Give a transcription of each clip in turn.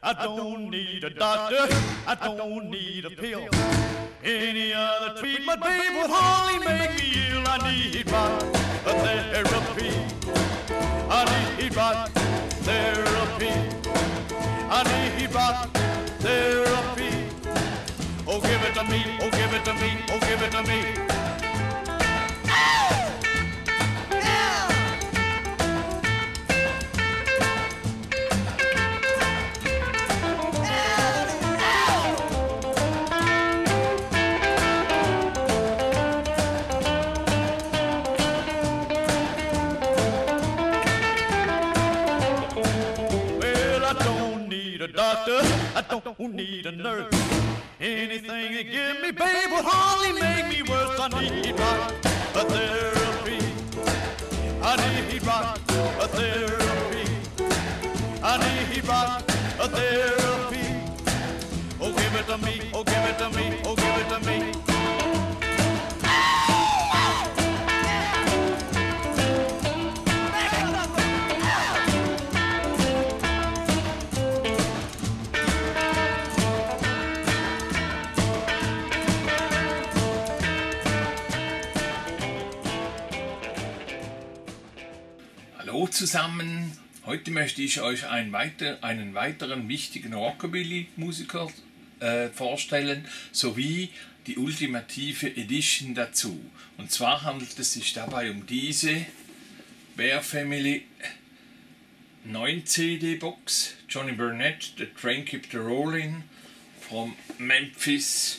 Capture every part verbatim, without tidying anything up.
I don't need a doctor, I don't need a pill. Any other treatment, babe, would hardly make me ill. I need rock therapy. I need rock therapy. I need rock therapy. Oh, give it to me, oh, give it to me, oh, give it to me. Doctor, I don't need a nurse. Anything they give me, babe, would hardly make me worse. I need rock a therapy. I need rock a therapy. I need rock a therapy. Oh, give it to me, oh, give it to me, oh, give it to me. Hallo zusammen, heute möchte ich euch einen, weiter, einen weiteren wichtigen Rockabilly-Musiker äh, vorstellen, sowie die ultimative Edition dazu. Und zwar handelt es sich dabei um diese Bear Family neun C D Box, Johnny Burnett, The Train Kept a Rollin', from Memphis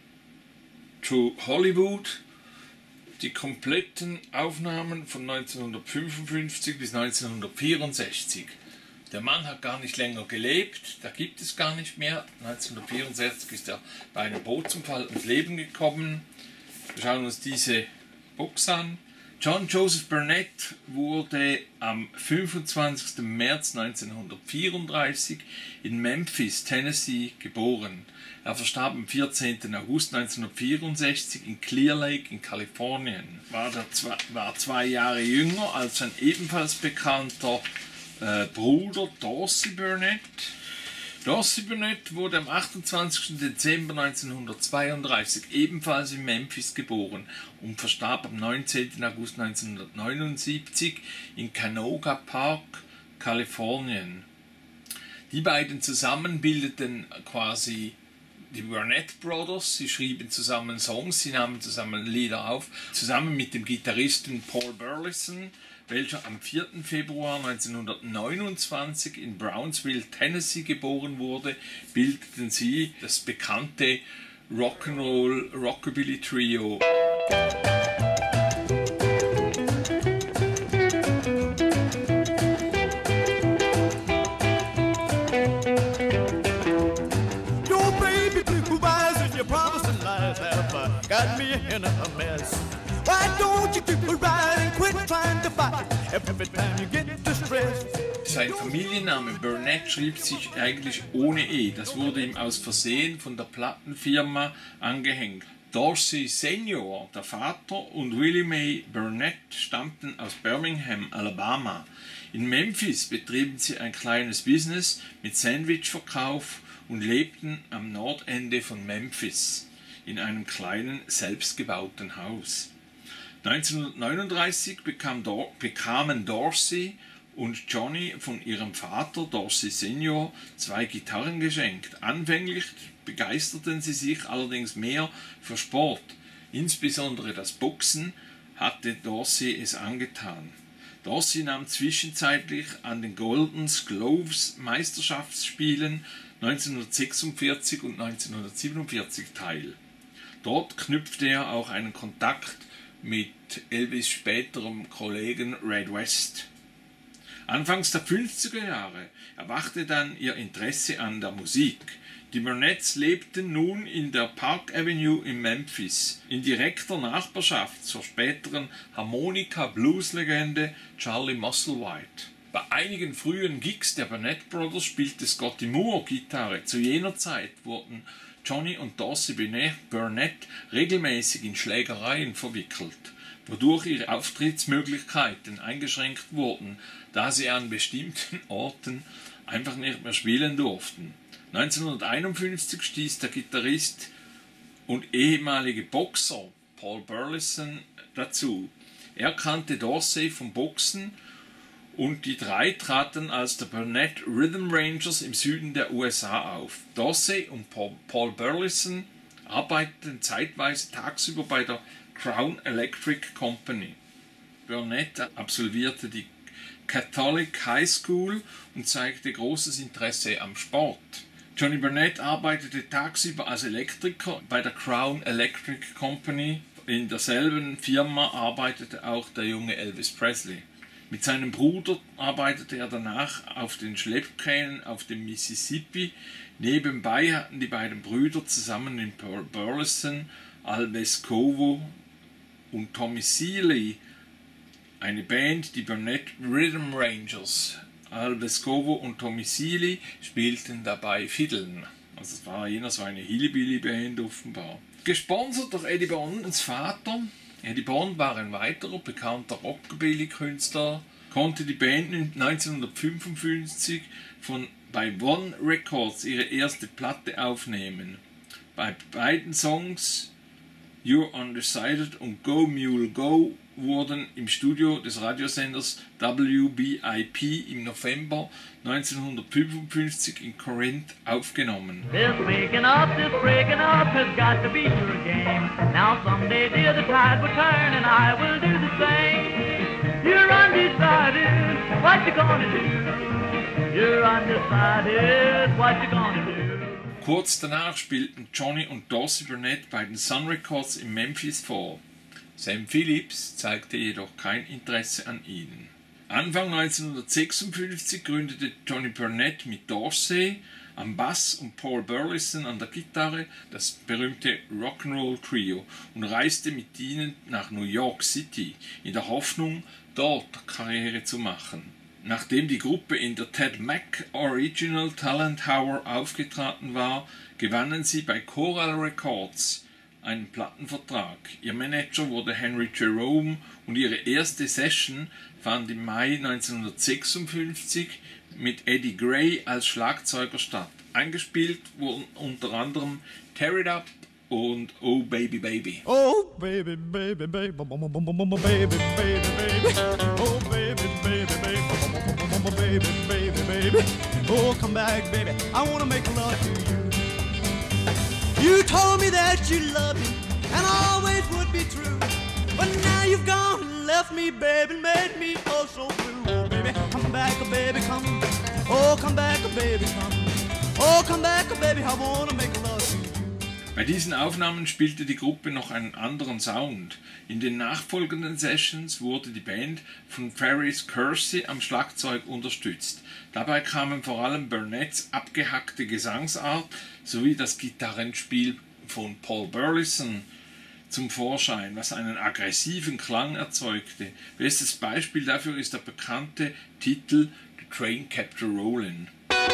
to Hollywood. Die kompletten Aufnahmen von neunzehnhundertfünfundfünfzig bis neunzehnhundertvierundsechzig. Der Mann hat gar nicht länger gelebt, da gibt es gar nicht mehr. neunzehnhundertvierundsechzig ist er bei einem Bootsunfall ums Leben gekommen. Wir schauen uns diese Box an. John Joseph Burnett wurde am fünfundzwanzigsten März neunzehnhundertvierunddreißig in Memphis, Tennessee, geboren. Er verstarb am vierzehnten August neunzehnhundertvierundsechzig in Clear Lake in Kalifornien. War, der zwei, war zwei Jahre jünger als sein ebenfalls bekannter äh, Bruder Dorsey Burnett. Dorsey Burnett wurde am achtundzwanzigsten Dezember neunzehnhundertzweiunddreißig ebenfalls in Memphis geboren und verstarb am neunzehnten August neunzehnhundertneunundsiebzig in Canoga Park, Kalifornien. Die beiden zusammen bildeten quasi die Burnett Brothers. Sie schrieben zusammen Songs, sie nahmen zusammen Lieder auf, zusammen mit dem Gitarristen Paul Burleson, welcher am vierten Februar neunzehnhundertneunundzwanzig in Brownsville, Tennessee geboren wurde, bildeten sie das bekannte Rock'n'Roll Rockabilly Trio. Got me in a mess. Why don't you keep it right and quit trying to fight every time you get distressed? Sein Familienname Burnett schrieb sich eigentlich ohne E. Das wurde ihm aus Versehen von der Plattenfirma angehängt. Dorsey Senior, der Vater, und Willie Mae Burnett stammten aus Birmingham, Alabama. In Memphis betrieben sie ein kleines Business mit Sandwichverkauf und lebten am Nordende von Memphis in einem kleinen, selbstgebauten Haus. neunzehnhundertneununddreißig bekam Dor- bekamen Dorsey und Johnny von ihrem Vater, Dorsey Senior, zwei Gitarren geschenkt. Anfänglich begeisterten sie sich allerdings mehr für Sport. Insbesondere das Boxen hatte Dorsey es angetan. Dorsey nahm zwischenzeitlich an den Golden Gloves Meisterschaftsspielen neunzehnhundertsechsundvierzig und neunzehnhundertsiebenundvierzig teil. Dort knüpfte er auch einen Kontakt mit Elvis' späterem Kollegen Red West. Anfangs der fünfziger Jahre erwachte dann ihr Interesse an der Musik. Die Burnetts lebten nun in der Park Avenue in Memphis, in direkter Nachbarschaft zur späteren Harmonika-Blues-Legende Charlie Musselwhite. Bei einigen frühen Gigs der Burnett Brothers spielte Scotty Moore Gitarre. Zu jener Zeit wurden Johnny und Dorsey Burnett regelmäßig in Schlägereien verwickelt, wodurch ihre Auftrittsmöglichkeiten eingeschränkt wurden, da sie an bestimmten Orten einfach nicht mehr spielen durften. neunzehnhunderteinundfünfzig stieß der Gitarrist und ehemalige Boxer Paul Burleson dazu. Er kannte Dorsey vom Boxen und die drei traten als der Burnett Rhythm Rangers im Süden der U S A auf. Dorsey und Paul Burleson arbeiteten zeitweise tagsüber bei der Crown Electric Company. Burnett absolvierte die Catholic High School und zeigte großes Interesse am Sport. Johnny Burnett arbeitete tagsüber als Elektriker bei der Crown Electric Company. In derselben Firma arbeitete auch der junge Elvis Presley. Mit seinem Bruder arbeitete er danach auf den Schleppkränen auf dem Mississippi. Nebenbei hatten die beiden Brüder zusammen in Burleson, Al Vescovo und Tommy Seeley eine Band, die Burnett Rhythm Rangers. Al Vescovo und Tommy Seeley spielten dabei Fiddeln. Also es war jener so eine Hillbilly-Band offenbar. Gesponsert durch Eddie Bondens Vater. Eddie Bond war ein weiterer bekannter Rockabilly-Künstler, konnte die Band neunzehnhundertfünfundfünfzig von, bei One Records ihre erste Platte aufnehmen. Bei beiden Songs You're Undecided und Go Mule Go wurden im Studio des Radiosenders W B I P im November neunzehnhundertfünfundfünfzig in Corinth aufgenommen. This waking up, this breaking up has got to be your game. Now someday, dear, the tide will turn and I will do the same. You're undecided, what you gonna do? You're undecided, what you gonna do? Kurz danach spielten Johnny und Dorsey Burnett bei den Sun Records in Memphis vor. Sam Phillips zeigte jedoch kein Interesse an ihnen. Anfang neunzehnhundertsechsundfünfzig gründete Johnny Burnett mit Dorsey am Bass und Paul Burleson an der Gitarre das berühmte Rock'n'Roll Trio und reiste mit ihnen nach New York City in der Hoffnung, dort Karriere zu machen. Nachdem die Gruppe in der Ted Mack Original Talent Hour aufgetreten war, gewannen sie bei Coral Records einen Plattenvertrag. Ihr Manager wurde Henry Jerome und ihre erste Session fand im Mai neunzehnhundertsechsundfünfzig mit Eddie Gray als Schlagzeuger statt. Eingespielt wurden unter anderem Tear It Up und Oh Baby Baby. Oh baby, baby, baby, baby, baby, baby. Oh baby, baby, baby, baby, baby, baby. Oh come back, baby, I wanna make love to you. You told me that you loved me and always would be true, but now you've gone and left me, baby, made me oh so blue. Oh baby, come back, baby, come. Oh come back, baby, come. Oh come back, baby, I wanna make love to you. Bei diesen Aufnahmen spielte die Gruppe noch einen anderen Sound. In den nachfolgenden Sessions wurde die Band von Ferris Kersey am Schlagzeug unterstützt. Dabei kamen vor allem Burnetts abgehackte Gesangsart sowie das Gitarrenspiel von Paul Burleson zum Vorschein, was einen aggressiven Klang erzeugte. Bestes Beispiel dafür ist der bekannte Titel The Train Kept A-Rollin'.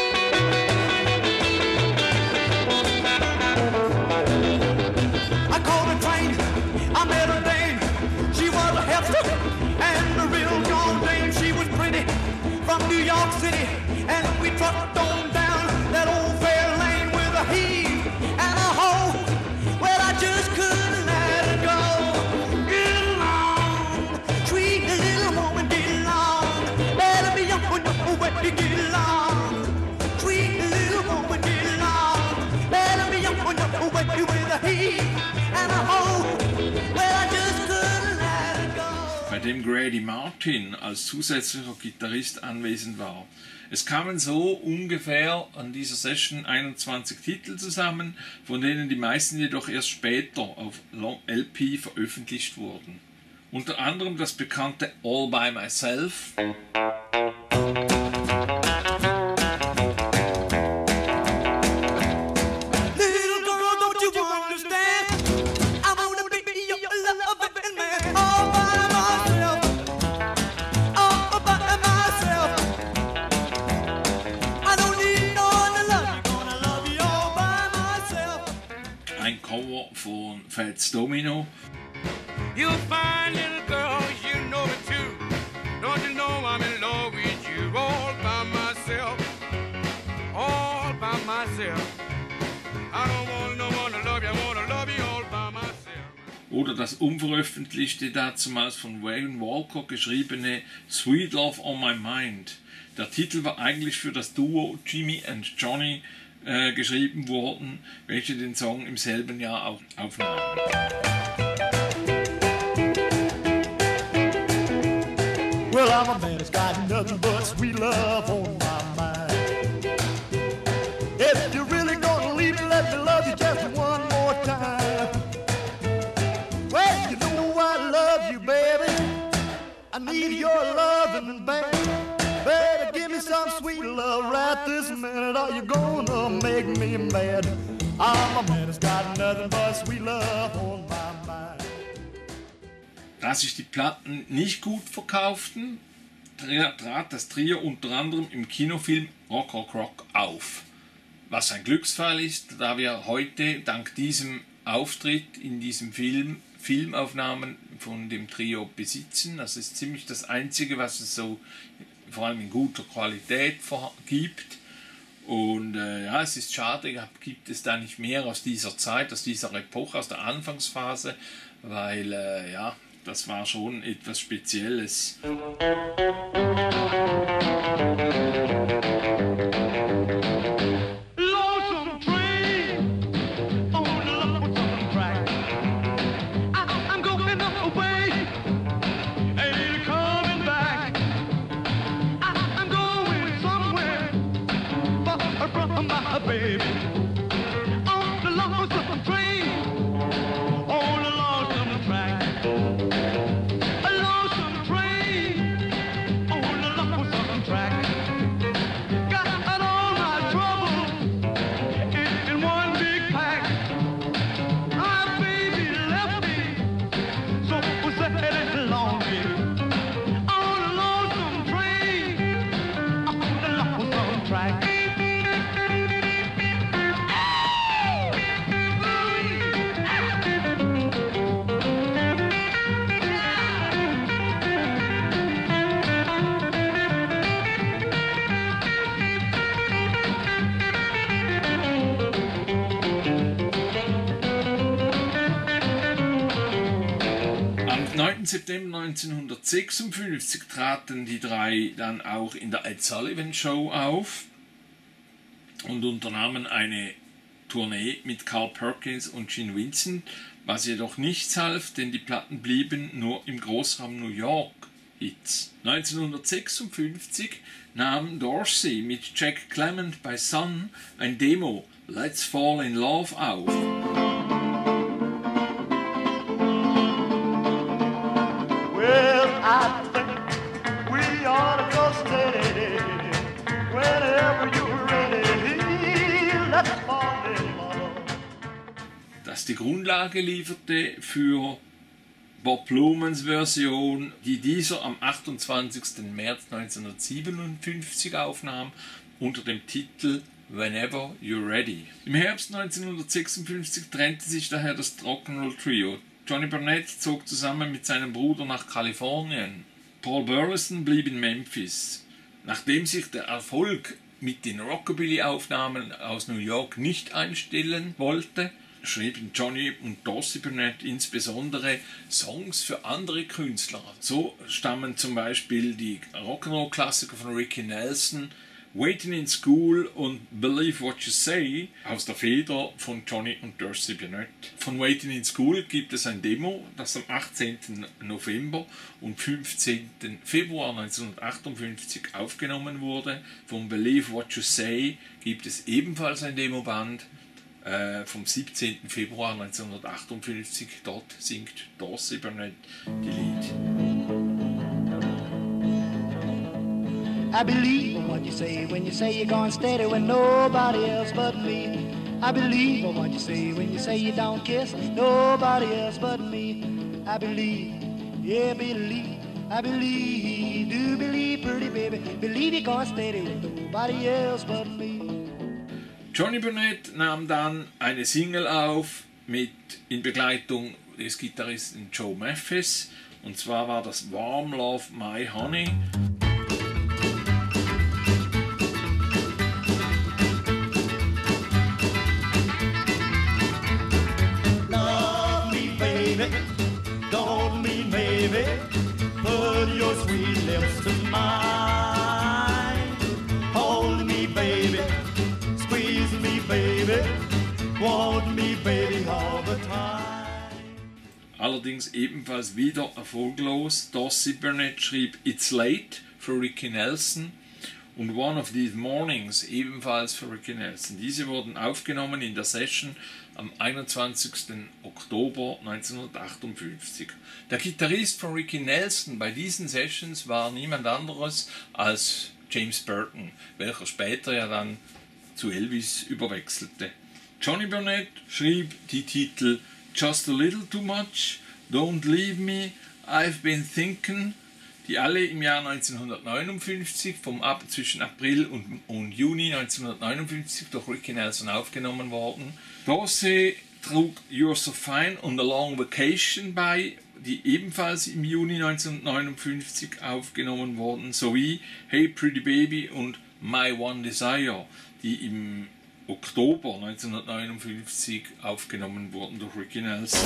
I called a train, I met a dame. She was a hefty and a real John dame. She was pretty from New York City, and we trucked on down that old fair lane with a heave and a hoe. Well, I just couldn't let it go. Get along, sweet little woman, get along. Better be young when you're ready, get along. Sweet little woman, get along. Better be young when you're ready with a heave. Bei dem Grady Martin als zusätzlicher Gitarrist anwesend war. Es kamen so ungefähr an dieser Session einundzwanzig Titel zusammen, von denen die meisten jedoch erst später auf L P veröffentlicht wurden. Unter anderem das bekannte All By Myself, ein Cover von Fats Domino. You fine little girl, you know it too. Don't you know I'm in love with you all by myself? by myself. I don't want no one to love you, I want to love you all by myself. Oder das unveröffentlichte, dazumals von Wayne Walker geschriebene Sweet Love on My Mind. Der Titel war eigentlich für das Duo Jimmy and Johnny äh, geschrieben worden, welche den Song im selben Jahr auch aufnahmen. Well, I'm a man that's got nothing but sweet love on my mind. If you're really gonna leave me, let me love you just one more time. Well, you know I love you, baby. I need your loving, baby. Better give me some sweet love right this minute, or you're gonna make me mad. I'm a man that's got nothing but sweet love on my mind. Da sich die Platten nicht gut verkauften, trat das Trio unter anderem im Kinofilm Rock Rock Rock auf. Was ein Glücksfall ist, da wir heute dank diesem Auftritt in diesem Film Filmaufnahmen von dem Trio besitzen. Das ist ziemlich das Einzige, was es so vor allem in guter Qualität gibt. Und äh, ja, es ist schade, gibt es da nicht mehr aus dieser Zeit, aus dieser Epoche, aus der Anfangsphase, weil äh, ja, das war schon etwas Spezielles. September neunzehnhundertsechsundfünfzig traten die drei dann auch in der Ed Sullivan Show auf und unternahmen eine Tournee mit Carl Perkins und Gene Vincent, was jedoch nichts half, denn die Platten blieben nur im Großraum New York Hits. neunzehnhundertsechsundfünfzig nahm Dorsey mit Jack Clement bei Sun ein Demo Let's Fall in Love auf. Well, I think we ought to go steady. Whenever you're ready, let's fall in love. Das die Grundlage lieferte für Bob Lumans Version, die dieser am achtundzwanzigsten März neunzehnhundertsiebenundfünfzig aufnahm, unter dem Titel Whenever You're Ready. Im Herbst neunzehnhundertsechsundfünfzig trennte sich daher das Rock'n'Roll Trio. Johnny Burnett zog zusammen mit seinem Bruder nach Kalifornien. Paul Burleson blieb in Memphis. Nachdem sich der Erfolg mit den Rockabilly-Aufnahmen aus New York nicht einstellen wollte, schrieben Johnny und Dorsey Burnett insbesondere Songs für andere Künstler. So stammen zum Beispiel die Rock'n'Roll-Klassiker von Ricky Nelson, Waiting in School und Believe What You Say aus der Feder von Johnny und Dorsey Burnett. Von Waiting in School gibt es ein Demo, das am achtzehnten November und fünfzehnten Februar neunzehnhundertachtundfünfzig aufgenommen wurde. Von Believe What You Say gibt es ebenfalls ein Demoband äh, vom siebzehnten Februar neunzehnhundertachtundfünfzig. Dort singt Dorsey Burnett die Lied. I believe in what you say when you say you're going steady when nobody else but me. I believe in what you say when you say you don't kiss nobody else but me. I believe, yeah, believe, I believe, do believe, pretty baby, believe you're going steady with nobody else but me. Johnny Burnett nahm dann eine Single auf mit in Begleitung des Gitarristen Joe Mathis, und zwar war das Warm Love My Honey. sweet lips to mine. Hold me, baby, squeeze me, baby, want me, baby, all the time. Allerdings ebenfalls wieder erfolglos. Dorsey Burnett schrieb It's Late für Ricky Nelson und One of These Mornings ebenfalls für Ricky Nelson. Diese wurden aufgenommen in der Session am einundzwanzigsten Oktober neunzehnhundertachtundfünfzig. Der Gitarrist von Ricky Nelson bei diesen Sessions war niemand anderes als James Burton, welcher später ja dann zu Elvis überwechselte. Johnny Burnett schrieb die Titel Just a Little Too Much, Don't Leave Me, I've Been Thinking, die alle im Jahr neunzehnhundertneunundfünfzig, vom Ab zwischen April und, und Juni neunzehnhundertneunundfünfzig durch Ricky Nelson aufgenommen wurden. Dorsey trug You're So Fine und A Long Vacation bei, die ebenfalls im Juni neunzehnhundertneunundfünfzig aufgenommen wurden, sowie Hey Pretty Baby und My One Desire, die im Oktober neunzehnhundertneunundfünfzig aufgenommen wurden durch Ricky Nelson.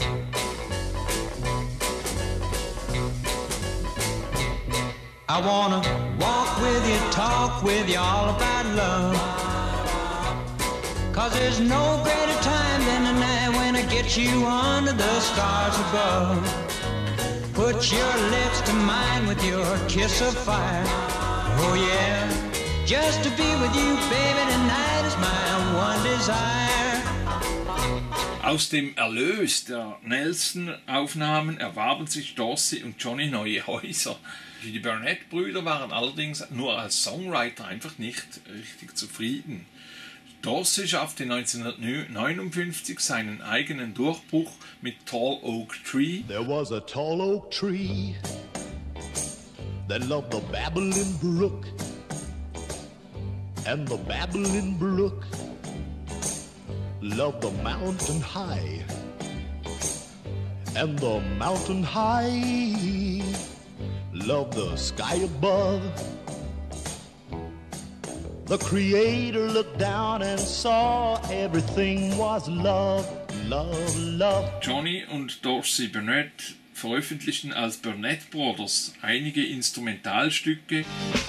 I wanna walk with you, talk with you all about love. Cause there's no greater time than the night when I get you under the stars above. Put your lips to mine with your kiss of fire. Oh yeah, just to be with you, baby, tonight is my one desire. Aus dem Erlös der Nelson-Aufnahmen erwarben sich Dorsey und Johnny neue Häuser. Die Burnett-Brüder waren allerdings nur als Songwriter einfach nicht richtig zufrieden. Dorsey schaffte neunzehnhundertneunundfünfzig seinen eigenen Durchbruch mit Tall Oak Tree. There was a tall oak tree that loved the babbling brook, and the babbling brook loved the mountain high, and the mountain high loved the sky above. The Creator looked down and saw everything was love, love, love. Johnny und Dorsey Burnett veröffentlichten als Burnett Brothers einige Instrumentalstücke.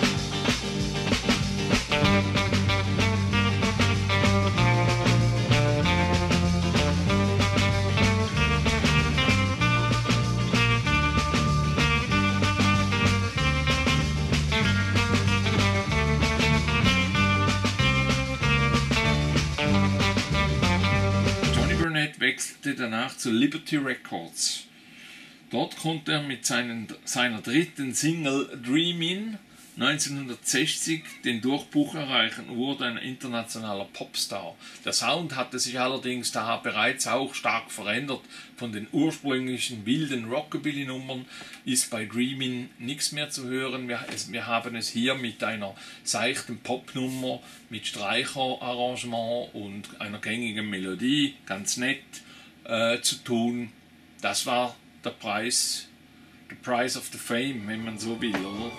Wechselte danach zu Liberty Records. Dort konnte er mit seinen, seiner dritten Single Dreamin' neunzehnhundertsechzig den Durchbruch erreichen und wurde ein internationaler Popstar. Der Sound hatte sich allerdings da bereits auch stark verändert. Von den ursprünglichen wilden Rockabilly-Nummern ist bei Dreamin' nichts mehr zu hören. Wir, es, wir haben es hier mit einer seichten Popnummer, mit Streicherarrangement und einer gängigen Melodie, ganz nett, äh, zu tun. Das war der Preis, the price of the fame, wenn man so will, oder?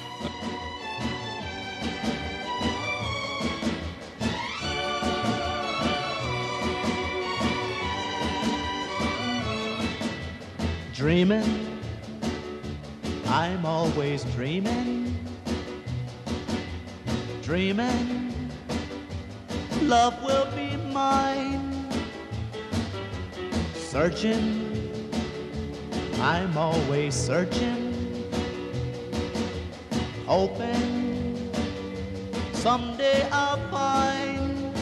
Dreaming, I'm always dreaming, dreaming, love will be mine. Searching, I'm always searching, hoping someday I'll find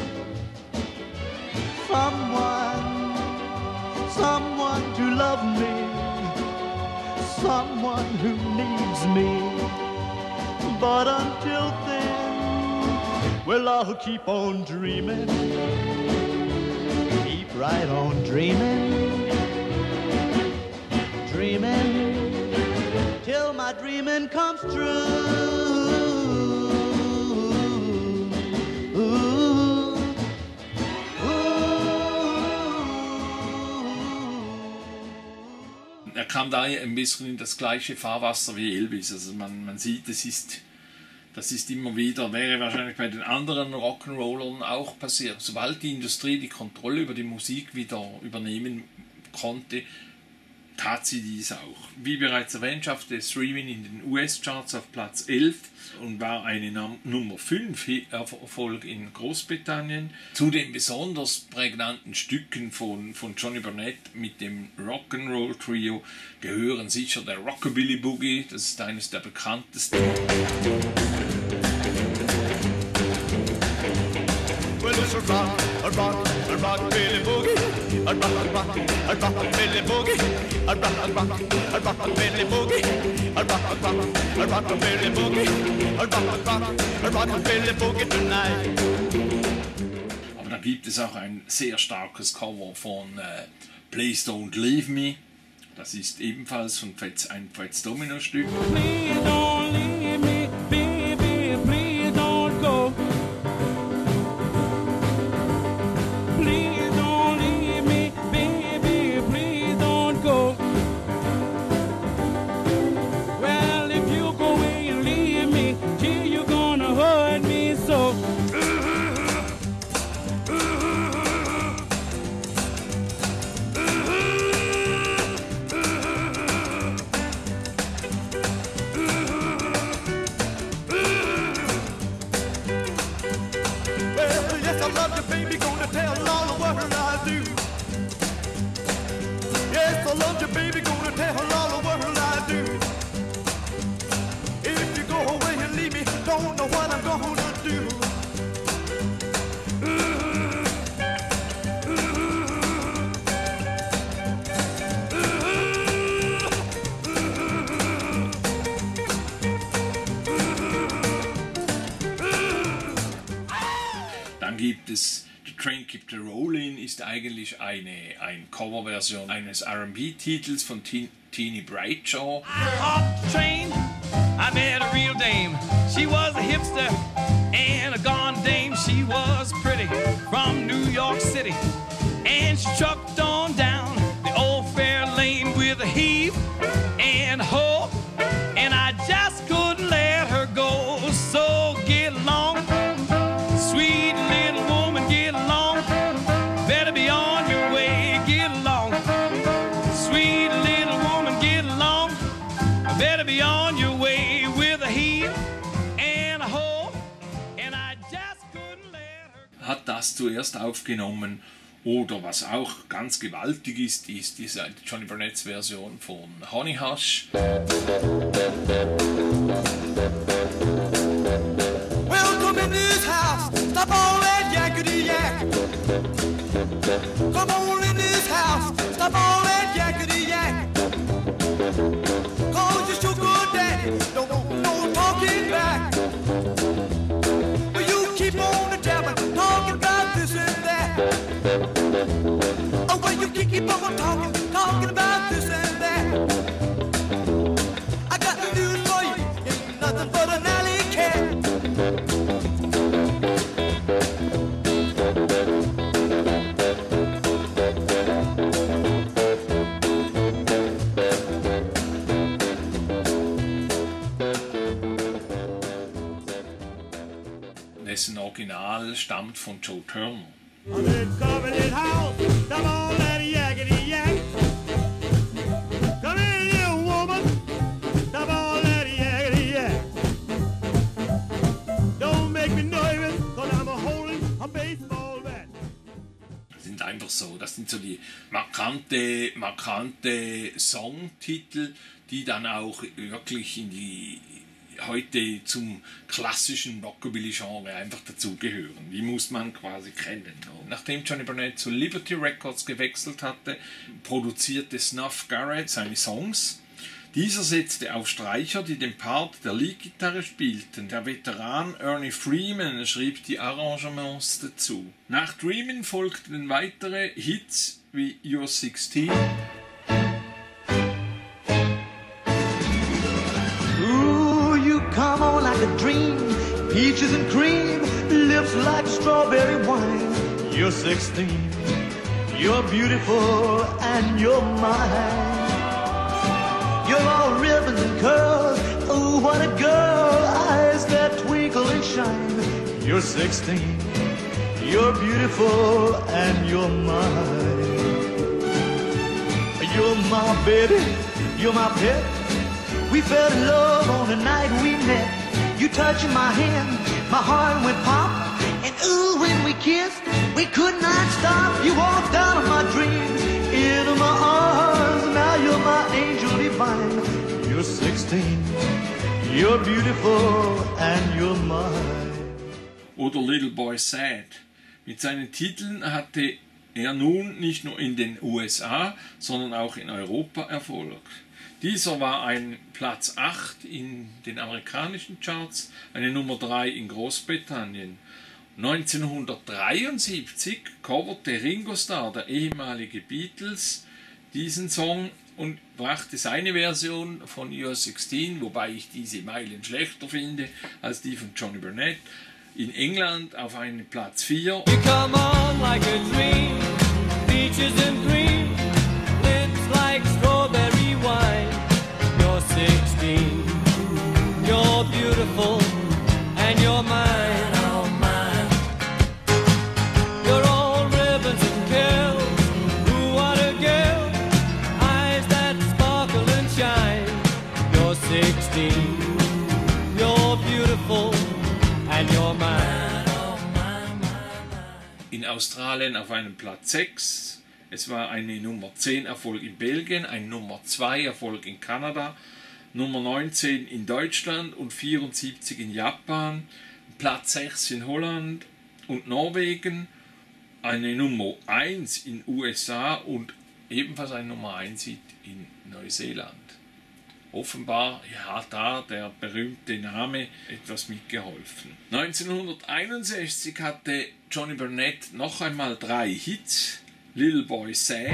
someone, someone to love me, someone who needs me. But until then, well, I'll keep on dreaming, keep right on dreaming, dreaming till my dreaming comes true. Ooh, Er kam da ein bisschen in das gleiche Fahrwasser wie Elvis. Also man, man sieht, das ist, das ist immer wieder, wäre wahrscheinlich bei den anderen Rock'n'Rollern auch passiert. Sobald die Industrie die Kontrolle über die Musik wieder übernehmen konnte, tat sie dies auch. Wie bereits erwähnt, schaffte Streaming in den U S-Charts auf Platz elf und war eine Nummer fünf Erfolg in Großbritannien. Zu den besonders prägnanten Stücken von, von Johnny Burnett mit dem Rock'n'Roll Trio gehören sicher der Rockabilly Boogie, das ist eines der bekanntesten. Well, it's a rock, a rock, a rockabilly boogie, a rock, a rock, a rockabilly boogie, a rock, a rock, a rockabilly boogie, a rock, a rock, a rockabilly boogie, a rock, a rock, a rockabilly boogie tonight. Aber da gibt es auch ein sehr starkes Cover von äh, Please Don't Leave Me. Das ist ebenfalls von Fats, ein Fats Domino Stück. Please don't leave me, baby, please don't go. Please don't leave me, baby, please don't go. Well, if you go away and leave me, gee, you're gonna hurt me so. I love you, baby, gonna tell all the world I do. If you go away and leave me, don't know what I'm gonna do. Dann gibt es The Train Kept a Rollin', ist eigentlich eine, eine Coverversion eines R and B-Titels von Teenie Bradshaw. Off the train, I met a real dame. She was a hipster and a gone dame. She was pretty from New York City, and she trucked on down the old fair lane with a heave and a hoe, and I just couldn't let her go. So get along, sweet little woman, get along. Better be on your way, get along. Sweet little woman, get along. Better be on your way with a heel and a hoe, and I just couldn't let her. Hat das zuerst aufgenommen, oder was auch ganz gewaltig ist, ist diese Johnny Burnett's Version von Honey Hush. Welcome in this house, stop all that yakety yak. Come on in this house, stop all that yakety yak. Cause you're so good, daddy, don't want no talking back. But you keep on jabbing, talking about this and that. Oh, well, you keep on talking, talking about this and that. I got the news for you, ain't nothing but an alley cat. Dessen Original stammt von Joe Turner. I'm in Covenant House, stop all that yakety yak. Come in here, woman, stop all that yakety yak. Don't make me nervous, cause I'm a holding a baseball bat. Das sind einfach so, das sind so die markante, markante Songtitel, die dann auch wirklich in die heute zum klassischen Rockabilly-Genre einfach dazugehören. Die muss man quasi kennen. Und nachdem Johnny Burnett zu Liberty Records gewechselt hatte, produzierte Snuff Garrett seine Songs. Dieser setzte auf Streicher, die den Part der Leadgitarre spielten. Der Veteran Ernie Freeman schrieb die Arrangements dazu. Nach Dreamin' folgten weitere Hits wie You're sixteen. Come on like a dream, peaches and cream, lips like strawberry wine. You're sixteen, you're beautiful and you're mine. You're all ribbons and curls, oh what a girl, eyes that twinkle and shine. You're sixteen, you're beautiful and you're mine. You're my baby, you're my pet. We fell in love on the night we met. You touching my hand, my heart went pop. And ooh, when we kissed, we could not stop. You walked out of my dreams, into my arms. Now you're my angel divine. You're sixteen, you're beautiful, and you're mine. Oder Little Boy Sad. Mit seinen Titeln hatte er nun nicht nur in den U S A, sondern auch in Europa Erfolg. Dieser war ein Platz acht in den amerikanischen Charts, eine Nummer drei in Großbritannien. neunzehnhundertdreiundsiebzig coverte Ringo Starr, der ehemalige Beatles, diesen Song und brachte seine Version von You're sixteen, wobei ich diese Meilen schlechter finde als die von Johnny Burnett, in England auf einen Platz vier. You come on like a dream, peaches and cream, lips like strawberry wine. You're sixteen, you're beautiful, and you're mine, oh mine. You're all ribbons and curls, ooh what a girl, eyes that sparkle and shine. You're sixteen, you're beautiful, and you're mine. In Australien auf einem Platz sechs. Es war eine Nummer zehn Erfolg in Belgien, ein Nummer zwei Erfolg in Kanada, Nummer neunzehn in Deutschland und vierundsiebzig in Japan, Platz sechs in Holland und Norwegen, eine Nummer eins in U S A und ebenfalls eine Nummer eins in Neuseeland. Offenbar hat da der berühmte Name etwas mitgeholfen. neunzehnhunderteinundsechzig hatte Johnny Burnett noch einmal drei Hits. Little Boy Sad.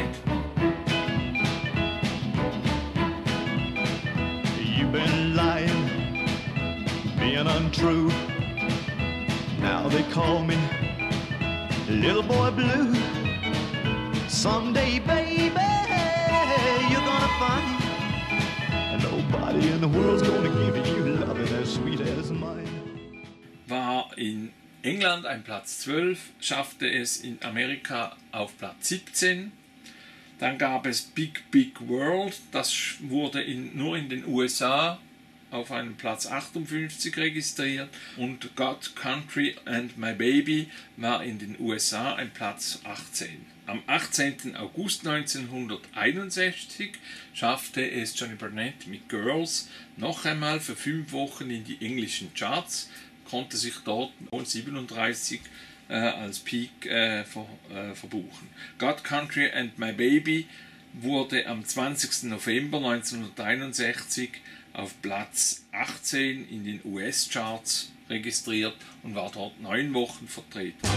You've been lying, being untrue. Now they call me Little Boy Blue. Someday, baby, you're gonna find nobody in the world's gonna give you loving as sweet as mine. War in England ein Platz zwölf, schaffte es in Amerika auf Platz siebzehn. Dann gab es Big Big World, das wurde in, nur in den U S A auf einem Platz achtundfünfzig registriert und God, Country and My Baby war in den U S A ein Platz achtzehn. Am achtzehnten August neunzehnhunderteinundsechzig schaffte es Johnny Burnett mit Girls noch einmal für fünf Wochen in die englischen Charts, konnte sich dort siebenunddreißig äh, als Peak äh, ver, äh, verbuchen. God, Country and My Baby wurde am zwanzigsten November neunzehnhunderteinundsechzig auf Platz achtzehn in den U S-Charts registriert und war dort neun Wochen vertreten.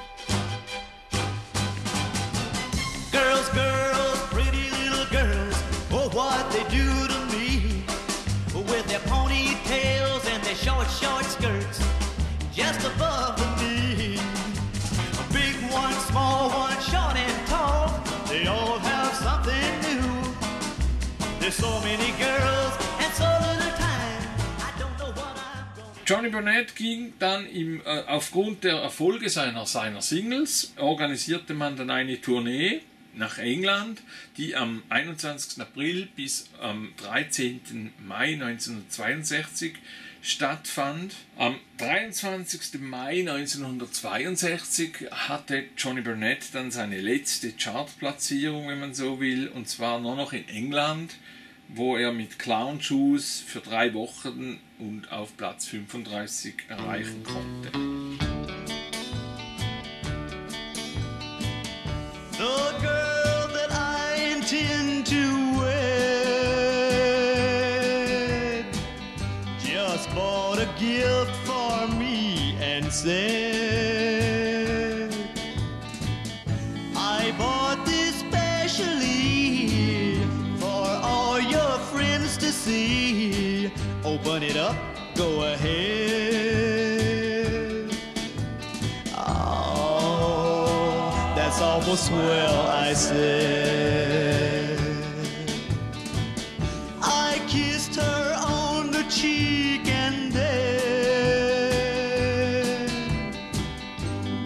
Girls, girls, pretty little girls, oh what they do to me. With their ponytails and their short, short skirts, just above the knee. Big one, small one, short and tall, they all have something new. There's so many girls and so little time, I don't know what I'm gonna. Johnny Burnett ging dann im, äh, aufgrund der Erfolge seiner, seiner Singles, organisierte man dann eine Tournee nach England, die am einundzwanzigsten April bis am dreizehnten Mai neunzehnhundertzweiundsechzig stattfand. Am dreiundzwanzigsten Mai neunzehnhundertzweiundsechzig hatte Johnny Burnett dann seine letzte Chartplatzierung, wenn man so will, und zwar nur noch in England, wo er mit Clown Shoes für drei Wochen und auf Platz fünfunddreißig erreichen konnte. The girl that I intend to wed just bought a gift for me and said, I bought this specially for all your friends to see. Open it up, go ahead. Oh, that's awful swell, I said. I kissed her on the cheek and then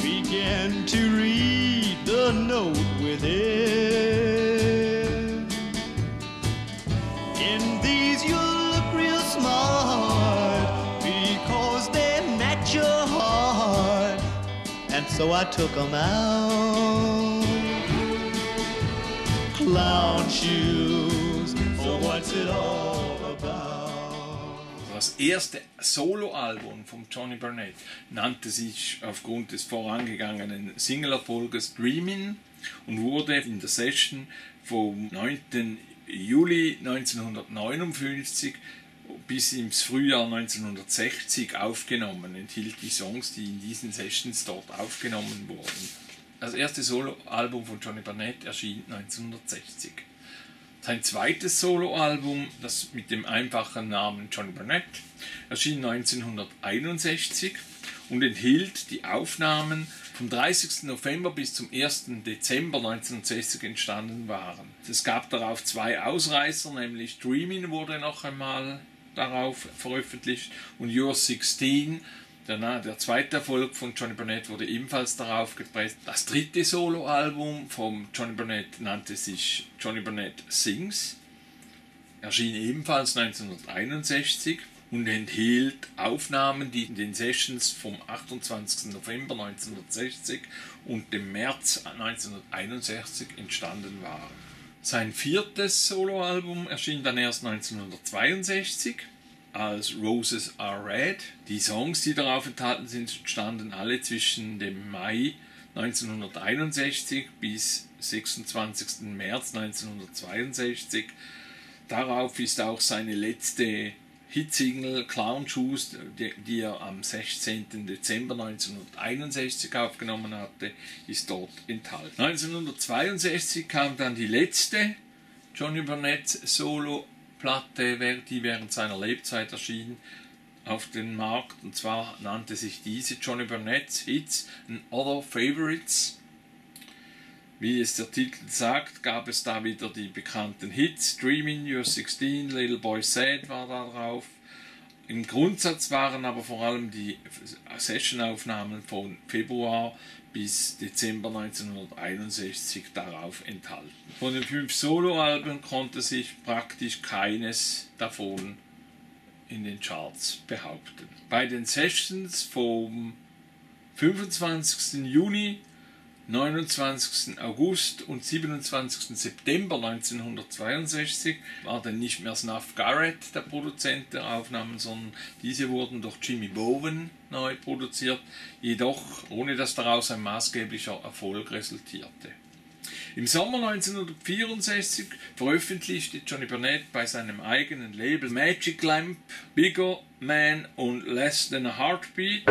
began to read the note within. and so I took 'em out. Clown shoes, oh what's it all about? Das erste Soloalbum von Johnny Burnett nannte sich aufgrund des vorangegangenen Singleerfolges Dreamin' und wurde in der Session vom neunten Juli neunzehnhundertneunundfünfzig bis ins Frühjahr neunzehnhundertsechzig aufgenommen, enthielt die Songs, die in diesen Sessions dort aufgenommen wurden. Das erste Soloalbum von Johnny Burnett erschien neunzehnhundertsechzig. Sein zweites Soloalbum, das mit dem einfachen Namen Johnny Burnett, erschien neunzehnhunderteinundsechzig und enthielt die Aufnahmen vom dreißigsten November bis zum ersten Dezember neunzehnhundertsechzig entstanden waren. Es gab darauf zwei Ausreißer, nämlich Dreamin' wurde noch einmal darauf veröffentlicht und You're sixteen, der, der zweite Erfolg von Johnny Burnett, wurde ebenfalls darauf gepresst. Das dritte Soloalbum von Johnny Burnett nannte sich Johnny Burnett Sings, erschien ebenfalls neunzehnhunderteinundsechzig und enthielt Aufnahmen, die in den Sessions vom achtundzwanzigsten November neunzehnhundertsechzig und dem März neunzehnhunderteinundsechzig entstanden waren. Sein viertes Soloalbum erschien dann erst neunzehnhundertzweiundsechzig als Roses Are Red. Die Songs, die darauf enthalten sind, standen alle zwischen dem Mai neunzehnhunderteinundsechzig bis sechsundzwanzigsten März neunzehnhundertzweiundsechzig. Darauf ist auch seine letzte Hitsingle Clown Shoes, die, die er am sechzehnten Dezember neunzehnhunderteinundsechzig aufgenommen hatte, ist dort enthalten. neunzehnhundertzweiundsechzig kam dann die letzte Johnny Burnett Solo-Platte, die während seiner Lebzeit erschien, auf den Markt, und zwar nannte sich diese Johnny Burnett's Hits and Other Favorites. Wie es der Titel sagt, gab es da wieder die bekannten Hits, Dreamin', You're sixteen, Little Boy Sad war da drauf. Im Grundsatz waren aber vor allem die Sessionaufnahmen von Februar bis Dezember neunzehnhunderteinundsechzig darauf enthalten. Von den fünf Soloalben konnte sich praktisch keines davon in den Charts behaupten. Bei den Sessions vom fünfundzwanzigsten Juni, neunundzwanzigsten August und siebenundzwanzigsten September neunzehnhundertzweiundsechzig war dann nicht mehr Snuff Garrett der Produzent der Aufnahmen, sondern diese wurden durch Jimmy Bowen neu produziert, jedoch ohne dass daraus ein maßgeblicher Erfolg resultierte. Im Sommer neunzehnhundertvierundsechzig veröffentlichte Johnny Burnett bei seinem eigenen Label Magic Lamp, Bigger Man und Less Than a Heartbeat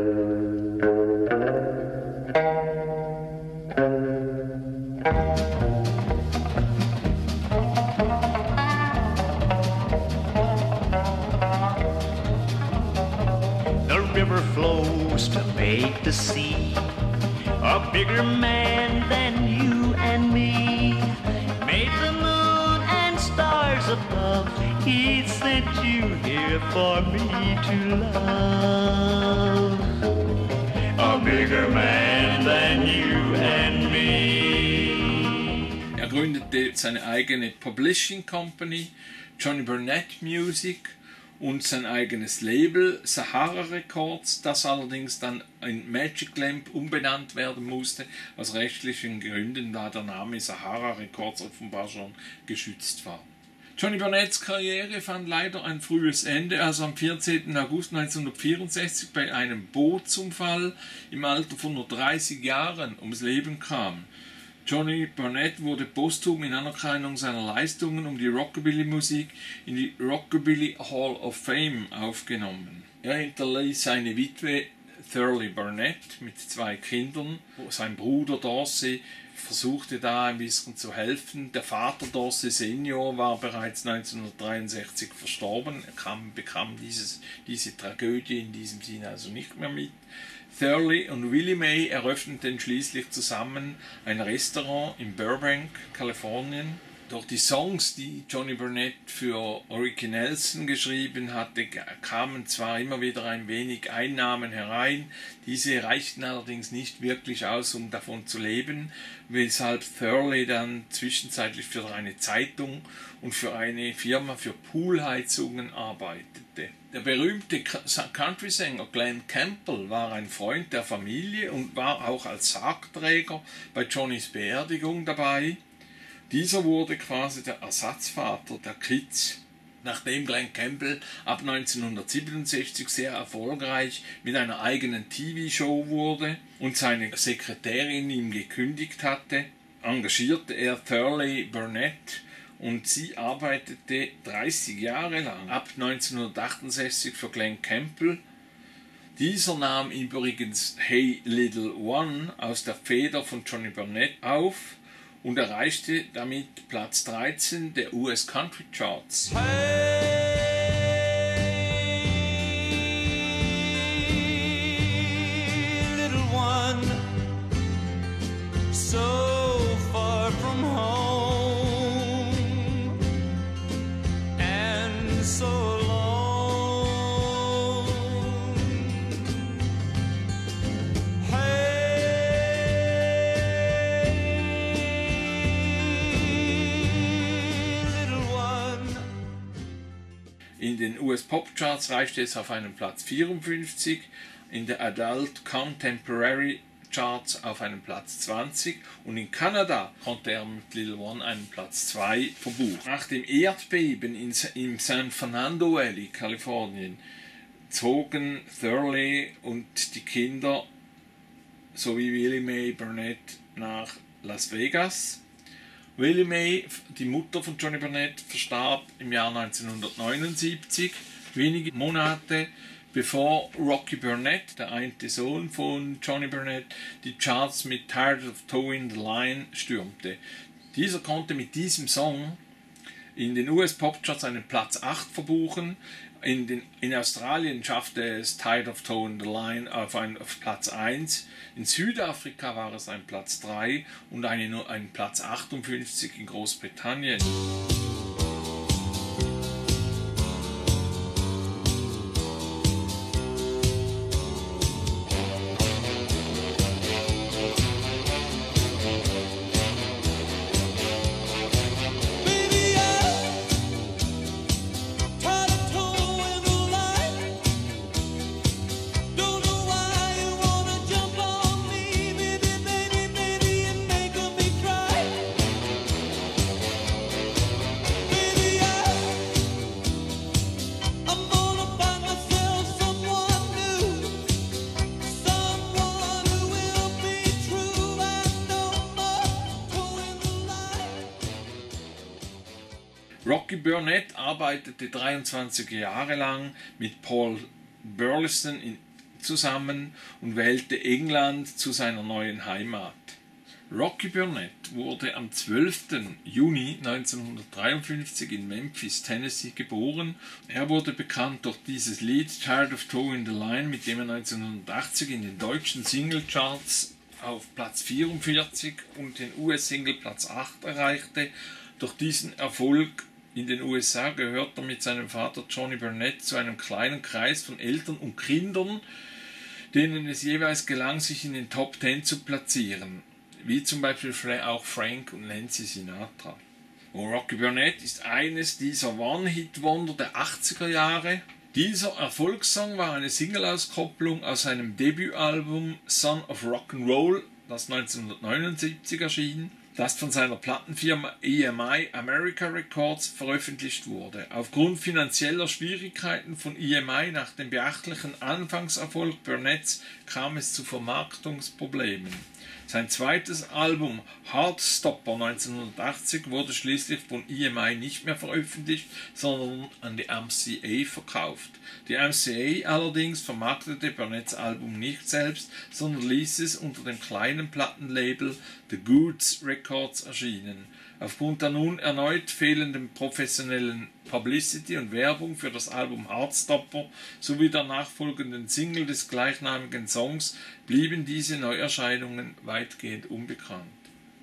The river flows to make the sea a bigger man than you and me. Made the moon and stars above. He sent you here for me to love. A bigger man than you and me. Er gründete seine eigene Publishing Company, Johnny Burnett Music, und sein eigenes Label Sahara Records, das allerdings dann in Magic Lamp umbenannt werden musste. Aus rechtlichen Gründen, da der Name Sahara Records offenbar schon geschützt war. Johnny Burnetts Karriere fand leider ein frühes Ende, als er am vierzehnten August neunzehnhundertvierundsechzig bei einem Bootsunfall im Alter von nur dreißig Jahren ums Leben kam. Johnny Burnett wurde posthum in Anerkennung seiner Leistungen um die Rockabilly-Musik in die Rockabilly Hall of Fame aufgenommen. Er hinterließ seine Witwe Thurley Burnett mit zwei Kindern. Sein Bruder Dorsey versuchte da ein bisschen zu helfen. Der Vater Dorsey Senior war bereits neunzehnhundertdreiundsechzig verstorben. Er kam, bekam dieses, diese Tragödie in diesem Sinne also nicht mehr mit. Thurley und Willie Mae eröffneten schließlich zusammen ein Restaurant in Burbank, Kalifornien. Durch die Songs, die Johnny Burnett für Ricky Nelson geschrieben hatte, kamen zwar immer wieder ein wenig Einnahmen herein, diese reichten allerdings nicht wirklich aus, um davon zu leben, weshalb Thurley dann zwischenzeitlich für eine Zeitung und für eine Firma für Poolheizungen arbeitete. Der berühmte Country-Sänger Glenn Campbell war ein Freund der Familie und war auch als Sargträger bei Johnnys Beerdigung dabei. Dieser wurde quasi der Ersatzvater der Kids. Nachdem Glenn Campbell ab neunzehnhundertsiebenundsechzig sehr erfolgreich mit einer eigenen T V-Show wurde und seine Sekretärin ihm gekündigt hatte, engagierte er Thurley Burnett und sie arbeitete dreißig Jahre lang, ab neunzehnhundertachtundsechzig für Glenn Campbell. Dieser nahm übrigens Hey Little One aus der Feder von Johnny Burnett auf und erreichte damit Platz dreizehn der U S Country Charts. Hey, little one, so far from home and so long. Hey, in den U S Pop Charts reichte es auf einen Platz vierundfünfzig, in der Adult Contemporary Charts auf einen Platz zwanzig und in Kanada konnte er mit Little One einen Platz zwei verbuchen. Nach dem Erdbeben in, im San Fernando Valley, Kalifornien, zogen Thurley und die Kinder sowie Willie Mae Burnett nach Las Vegas. Willie Mae, die Mutter von Johnny Burnett, verstarb im Jahr neunzehnhundertneunundsiebzig, wenige Monate bevor Rocky Burnett, der einzige Sohn von Johnny Burnett, die Charts mit Tired of Towing the Line stürmte. Dieser konnte mit diesem Song in den U S Popcharts einen Platz acht verbuchen. In, den, in Australien schaffte es Tired of Towing the Line auf, ein, auf Platz eins. In Südafrika war es ein Platz drei und eine, ein Platz achtundfünfzig in Großbritannien. Rocky Burnett arbeitete dreiundzwanzig Jahre lang mit Paul Burleson in, zusammen und wählte England zu seiner neuen Heimat. Rocky Burnett wurde am zwölften Juni neunzehnhundertdreiundfünfzig in Memphis, Tennessee geboren. Er wurde bekannt durch dieses Lied Tired of Towing the Line, mit dem er neunzehnhundertachtzig in den deutschen Singlecharts auf Platz vierundvierzig und den U S-Single Platz acht erreichte. Durch diesen Erfolg in den U S A gehört er mit seinem Vater Johnny Burnett zu einem kleinen Kreis von Eltern und Kindern, denen es jeweils gelang, sich in den Top Ten zu platzieren, wie zum Beispiel auch Frank und Nancy Sinatra. Rocky Burnett ist eines dieser One-Hit-Wonder der achtziger Jahre. Dieser Erfolgssong war eine Single-Auskopplung aus seinem Debütalbum Son of Rock'n'Roll, das neunzehnhundertneunundsiebzig erschien, das von seiner Plattenfirma E M I America Records veröffentlicht wurde. Aufgrund finanzieller Schwierigkeiten von E M I nach dem beachtlichen Anfangserfolg Burnetts kam es zu Vermarktungsproblemen. Sein zweites Album Heartstopper neunzehnhundertachtzig wurde schließlich von E M I nicht mehr veröffentlicht, sondern an die M C A verkauft. Die M C A allerdings vermarktete Burnetts Album nicht selbst, sondern ließ es unter dem kleinen Plattenlabel The Goods Records erschienen. Aufgrund der nun erneut fehlenden professionellen Publicity und Werbung für das Album Heartstopper sowie der nachfolgenden Single des gleichnamigen Songs blieben diese Neuerscheinungen weitgehend unbekannt.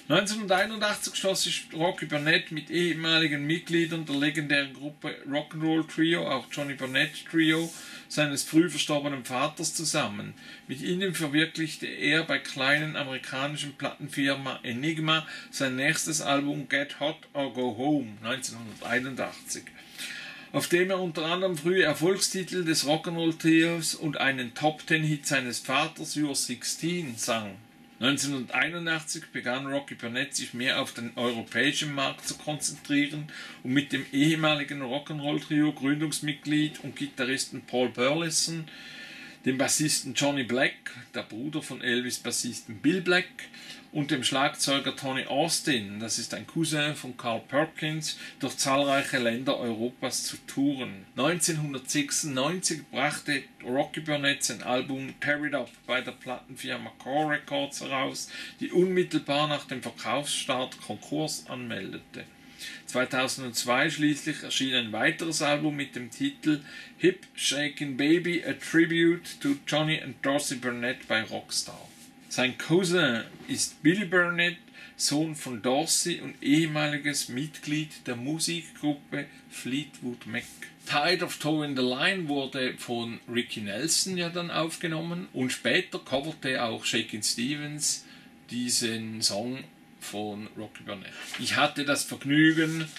neunzehnhunderteinundachtzig schloss sich Rocky Burnett mit ehemaligen Mitgliedern der legendären Gruppe Rock'n'Roll Trio, auch Johnny Burnett Trio, seines früh verstorbenen Vaters zusammen. Mit ihnen verwirklichte er bei kleinen amerikanischen Plattenfirma Enigma sein nächstes Album Get Hot or Go Home neunzehnhunderteinundachtzig, auf dem er unter anderem frühe Erfolgstitel des Rock'n'Roll Trios und einen Top-Ten-Hit seines Vaters You're sixteen sang. neunzehnhunderteinundachtzig begann Rocky Burnett sich mehr auf den europäischen Markt zu konzentrieren und mit dem ehemaligen Rock'n'Roll-Trio Gründungsmitglied und Gitarristen Paul Burleson, dem Bassisten Johnny Black, der Bruder von Elvis-Bassisten Bill Black, und dem Schlagzeuger Tony Austin, das ist ein Cousin von Carl Perkins, durch zahlreiche Länder Europas zu touren. neunzehnhundertsechsundneunzig brachte Rocky Burnett sein Album Tear It Up bei der Plattenfirma Core Records heraus, die unmittelbar nach dem Verkaufsstart Konkurs anmeldete. zweitausendzwei schließlich erschien ein weiteres Album mit dem Titel Hip Shakin' Baby, a Tribute to Johnny and Dorsey Burnett bei Rockstar. Sein Cousin ist Billy Burnett, Sohn von Dorsey und ehemaliges Mitglied der Musikgruppe Fleetwood Mac. Tide of Towing the Line wurde von Ricky Nelson ja dann aufgenommen und später coverte auch Shakin' Stevens diesen Song von Rocky Burnett. Ich hatte das Vergnügen,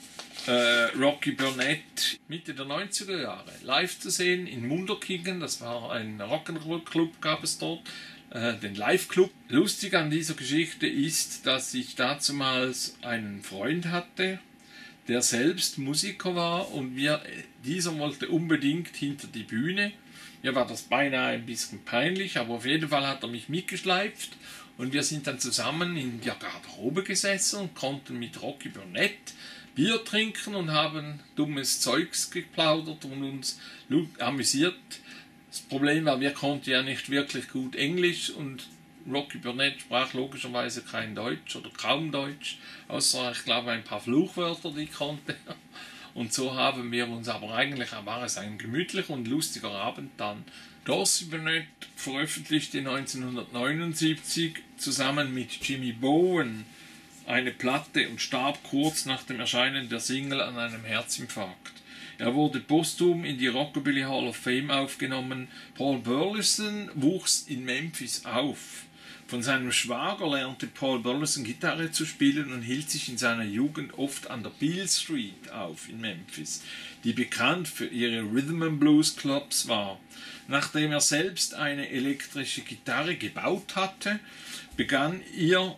äh, Rocky Burnett Mitte der neunziger Jahre live zu sehen in Munderkingen. Das war ein Rock'n'Roll-Club, gab es dort, äh, den Live-Club. Lustig an dieser Geschichte ist, dass ich dazumals einen Freund hatte, der selbst Musiker war, und wir, dieser wollte unbedingt hinter die Bühne. Mir war das beinahe ein bisschen peinlich, aber auf jeden Fall hat er mich mitgeschleift. Und wir sind dann zusammen in der Garderobe gesessen und konnten mit Rocky Burnett Bier trinken und haben dummes Zeugs geplaudert und uns amüsiert. Das Problem war, wir konnten ja nicht wirklich gut Englisch und Rocky Burnett sprach logischerweise kein Deutsch oder kaum Deutsch, außer ich glaube ein paar Fluchwörter, die ich konnte. Und so haben wir uns, aber eigentlich war es ein gemütlicher und lustiger Abend dann. Dorsey Burnett veröffentlichte neunzehnhundertneunundsiebzig zusammen mit Jimmy Bowen eine Platte und starb kurz nach dem Erscheinen der Single an einem Herzinfarkt. Er wurde posthum in die Rockabilly Hall of Fame aufgenommen. Paul Burleson wuchs in Memphis auf. Von seinem Schwager lernte Paul Burleson Gitarre zu spielen und hielt sich in seiner Jugend oft an der Beale Street auf in Memphis, die bekannt für ihre Rhythm and Blues Clubs war. Nachdem er selbst eine elektrische Gitarre gebaut hatte, begann er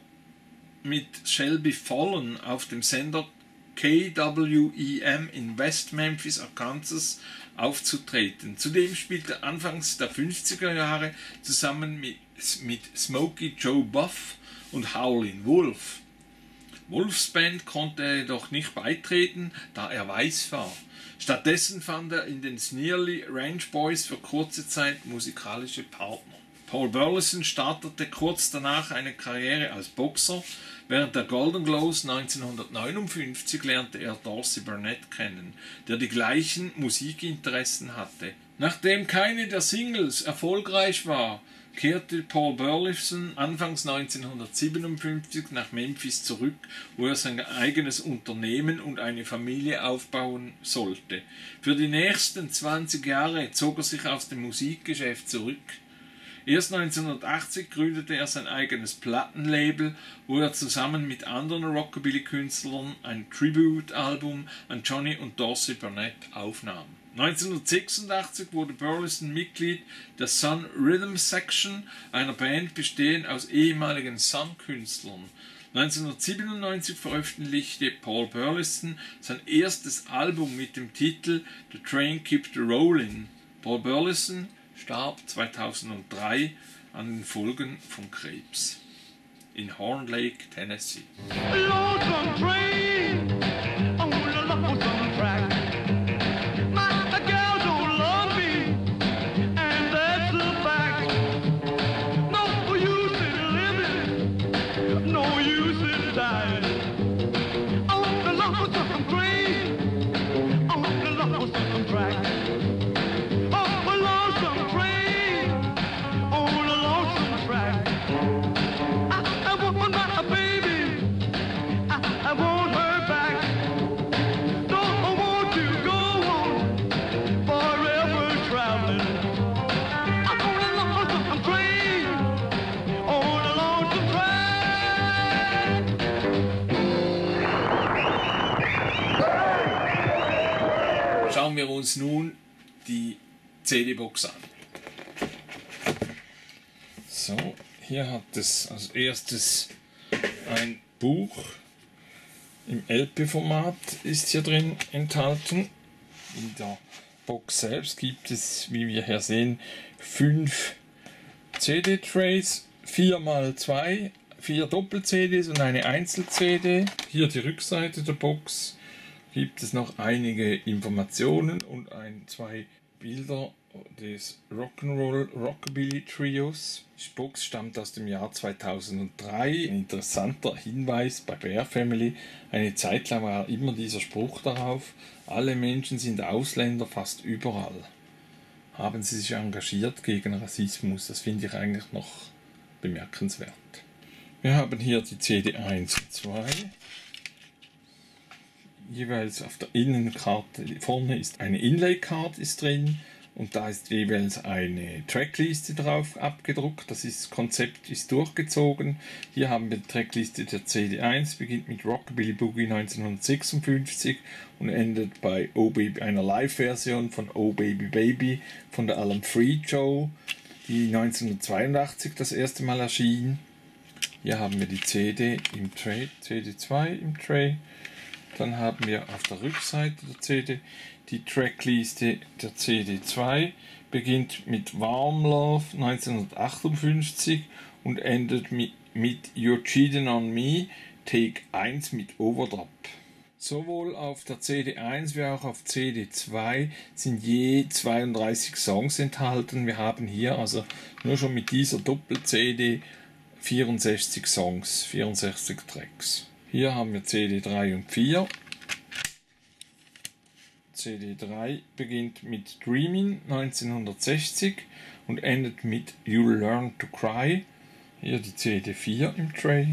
mit Shelby Fallon auf dem Sender K W E M in West Memphis, Arkansas, aufzutreten. Zudem spielte er anfangs der fünfziger Jahre zusammen mit, mit Smokey Joe Buff und Howlin' Wolf. Wolfs Band konnte er jedoch nicht beitreten, da er weiß war. Stattdessen fand er in den Sneerly Range Boys für kurze Zeit musikalische Partner. Paul Burleson startete kurz danach eine Karriere als Boxer. Während der Golden Glows neunzehnhundertneunundfünfzig lernte er Dorsey Burnett kennen, der die gleichen Musikinteressen hatte. Nachdem keine der Singles erfolgreich war, kehrte Paul Burleson anfangs neunzehnhundertsiebenundfünfzig nach Memphis zurück, wo er sein eigenes Unternehmen und eine Familie aufbauen sollte. Für die nächsten zwanzig Jahre zog er sich aus dem Musikgeschäft zurück. Erst neunzehnhundertachtzig gründete er sein eigenes Plattenlabel, wo er zusammen mit anderen Rockabilly-Künstlern ein Tribute-Album an Johnny und Dorsey Burnett aufnahm. neunzehnhundertsechsundachtzig wurde Burleson Mitglied der Sun Rhythm Section, einer Band bestehend aus ehemaligen Sun-Künstlern. neunzehnhundertsiebenundneunzig veröffentlichte Paul Burleson sein erstes Album mit dem Titel The Train Kept a-Rollin'. Paul Burleson starb zweitausenddrei an den Folgen von Krebs in Horn Lake, Tennessee. Lonesome train on the lonesome track. My girl don't love me, and that's a fact. No use in living, no use in dying. On the lonesome train, on the lonesome track. Baby, wir uns nun die C D-Box an. So, hier hat es als erstes ein Buch im L P-Format ist hier drin enthalten. In der Box selbst gibt es, wie wir hier sehen, fünf C D-Trays, vier mal zwei, vier Doppel-C Ds und eine Einzel-C D. Hier die Rückseite der Box gibt es noch einige Informationen und ein, zwei Bilder des Rock'n'Roll Rockabilly Trios. Die Box stammt aus dem Jahr zweitausenddrei. Ein interessanter Hinweis bei Bear Family. Eine Zeit lang war immer dieser Spruch darauf: Alle Menschen sind Ausländer, fast überall. Haben sie sich engagiert gegen Rassismus. Das finde ich eigentlich noch bemerkenswert. Wir haben hier die C D eins und zwei. Jeweils auf der Innenkarte vorne ist eine Inlay-Card ist drin und da ist jeweils eine Trackliste drauf abgedruckt. Das ist, Konzept ist durchgezogen. Hier haben wir die Trackliste der C D eins, beginnt mit Rockabilly Boogie neunzehnhundertsechsundfünfzig und endet bei Oh Baby, einer Live-Version von Oh Baby Baby von der Alan Freed Show, die neunzehnhundertzweiundachtzig das erste Mal erschien. Hier haben wir die C D im Tray, C D zwei im Tray. Dann haben wir auf der Rückseite der C D die Trackliste der C D zwei, beginnt mit Warm Love neunzehnhundertachtundfünfzig und endet mit, mit You're Cheating on Me, Take eins mit Overdrop. Sowohl auf der C D eins wie auch auf C D zwei sind je zweiunddreißig Songs enthalten. Wir haben hier also nur schon mit dieser Doppel-C D vierundsechzig Songs, vierundsechzig Tracks. Hier haben wir C D drei und vier. C D drei beginnt mit Dreamin' neunzehnhundertsechzig und endet mit You'll Learn to Cry. Hier die C D vier im Tray.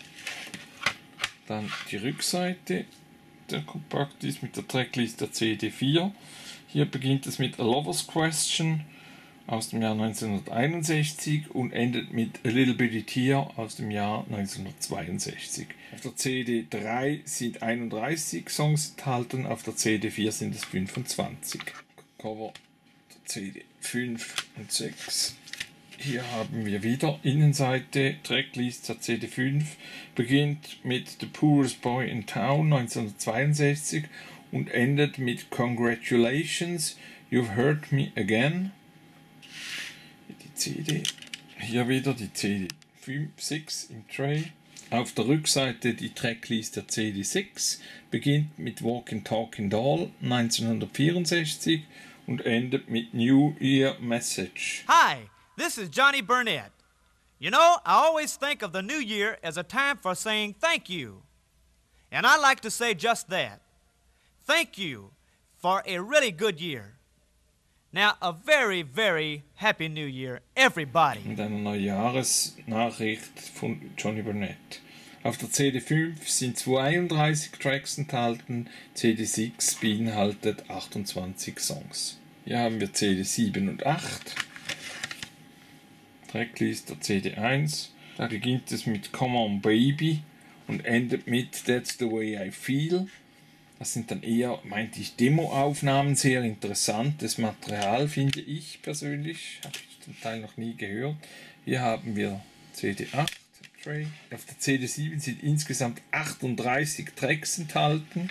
Dann die Rückseite der Kompakt ist mit der Trackliste der C D vier. Hier beginnt es mit A Lover's Question aus dem Jahr neunzehnhunderteinundsechzig und endet mit A Little Bitty Tear aus dem Jahr neunzehnhundertzweiundsechzig. Auf der C D drei sind einunddreißig Songs enthalten, auf der C D vier sind es fünfundzwanzig. Cover der C D fünf und sechs. Hier haben wir wieder Innenseite, Tracklist der C D fünf, beginnt mit The Poorest Boy in Town neunzehnhundertzweiundsechzig und endet mit Congratulations, You've Heard Me Again. Die C D, hier wieder die C D fünf, sechs im Tray. Auf der Rückseite die Tracklist der C D sechs, beginnt mit Walking Talking Doll neunzehnhundertvierundsechzig und endet mit New Year Message. Hi, this is Johnny Burnett. You know, I always think of the new year as a time for saying thank you. And I like to say just that. Thank you for a really good year. Now, a very, very happy new year, everybody. Und eine Neujahresnachricht von Johnny Burnett. Auf der C D fünf sind zweiunddreißig Tracks enthalten, C D sechs beinhaltet achtundzwanzig Songs. Hier haben wir C D sieben und acht. Tracklist der C D eins. Da beginnt es mit Come On Baby und endet mit That's the Way I Feel. Das sind dann eher, meinte ich, Demo-Aufnahmen, sehr interessantes Material, finde ich persönlich. Habe ich zum Teil noch nie gehört. Hier haben wir C D acht, Tray. Auf der C D sieben sind insgesamt achtunddreißig Tracks enthalten.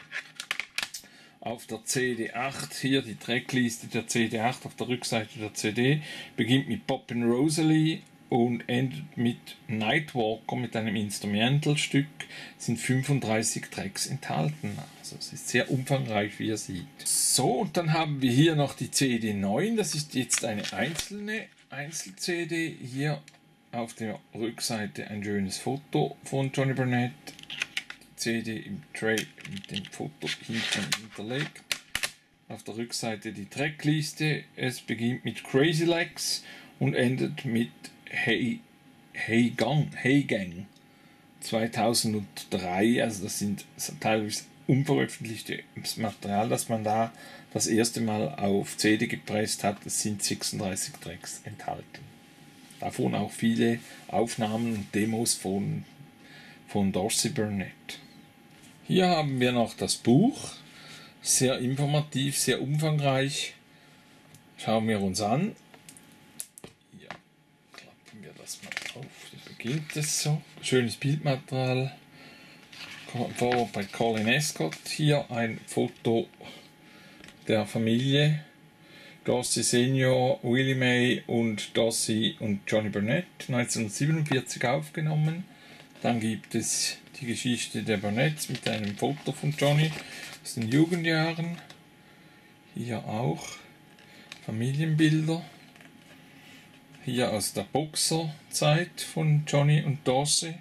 Auf der C D acht, hier die Trackliste der C D acht auf der Rückseite der C D, beginnt mit Poppin' Rosalie und endet mit Nightwalker mit einem Instrumentalstück, sind fünfunddreißig Tracks enthalten. Also es ist sehr umfangreich, wie ihr seht. So, und dann haben wir hier noch die C D neun, das ist jetzt eine einzelne Einzel-C D. Hier auf der Rückseite ein schönes Foto von Johnny Burnett. Die C D im Tray mit dem Foto hinten hinterlegt. Auf der Rückseite die Trackliste. Es beginnt mit Crazy Legs und endet mit Hey, hey Gang, Hey Gang zweitausenddrei, also das sind teilweise unveröffentlichtes Material, das man da das erste Mal auf C D gepresst hat. Es sind sechsunddreißig Tracks enthalten. Davon auch viele Aufnahmen und Demos von, von Dorsey Burnett. Hier haben wir noch das Buch. Sehr informativ, sehr umfangreich. Schauen wir uns an. Ja, klappen wir das mal auf. Da beginnt es so. Schönes Bildmaterial. Vor bei Colin Escott. Hier ein Foto der Familie. Dorsey Senior, Willie May und Dorsey und Johnny Burnett, neunzehnhundertsiebenundvierzig aufgenommen. Dann gibt es die Geschichte der Burnetts mit einem Foto von Johnny aus den Jugendjahren. Hier auch Familienbilder. Hier aus der Boxerzeit von Johnny und Dorsey.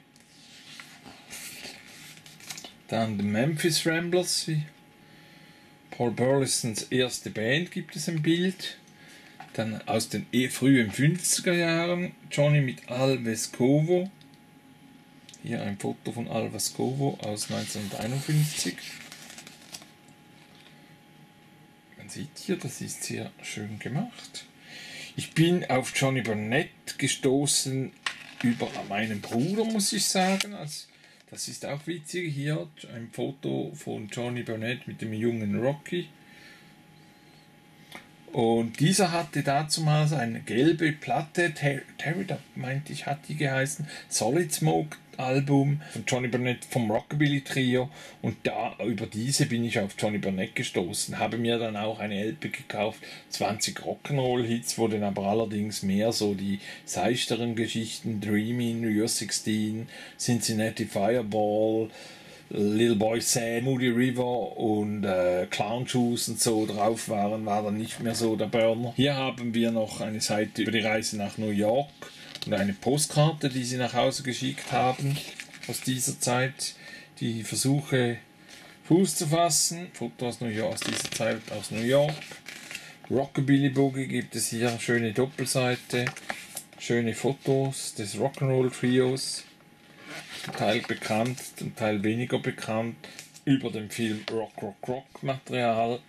Dann die Memphis Ramblers, wie Paul Burlesons erste Band, gibt es ein Bild. Dann aus den frühen fünfziger Jahren Johnny mit Al Vescovo. Hier ein Foto von Al Vescovo aus neunzehnhunderteinundfünfzig. Man sieht hier, das ist sehr schön gemacht. Ich bin auf Johnny Burnett gestoßen über meinen Bruder, muss ich sagen. Also, das ist auch witzig. Hier ein Foto von Johnny Burnett mit dem jungen Rocky. Und dieser hatte dazumals eine gelbe Platte, Terry, da meinte ich, hat die geheißen, Solid Smoke Album von Johnny Burnett vom Rockabilly Trio, und da über diese bin ich auf Johnny Burnett gestoßen, habe mir dann auch eine L P gekauft, zwanzig Rock'n'Roll Hits, wo dann aber allerdings mehr so die seichteren Geschichten, Dreamin', You're sixteen, Cincinnati Fireball, Little Boy Sam, Moody River und äh, Clown Shoes und so drauf waren, war dann nicht mehr so der Burner. Hier haben wir noch eine Seite über die Reise nach New York und eine Postkarte, die sie nach Hause geschickt haben aus dieser Zeit. Die Versuche Fuß zu fassen. Foto aus New York, aus dieser Zeit aus New York. Rockabilly Boogie gibt es hier, schöne Doppelseite, schöne Fotos des Rock'n'Roll Trios. Zum Teil bekannt, zum Teil weniger bekannt, über den Film Rock, Rock, Rock Material.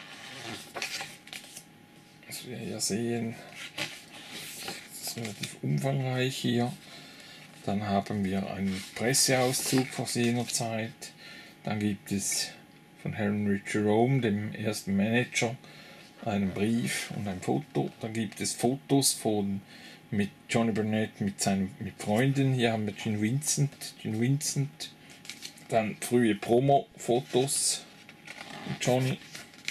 Was wir hier sehen, das ist relativ umfangreich hier. Dann haben wir einen Presseauszug vor jener Zeit. Dann gibt es von Henry Jerome, dem ersten Manager, einen Brief und ein Foto. Dann gibt es Fotos von mit Johnny Burnett mit seinen mit Freunden. Hier haben wir Gene Vincent, Gene Vincent. Dann frühe Promo-Fotos mit Johnny.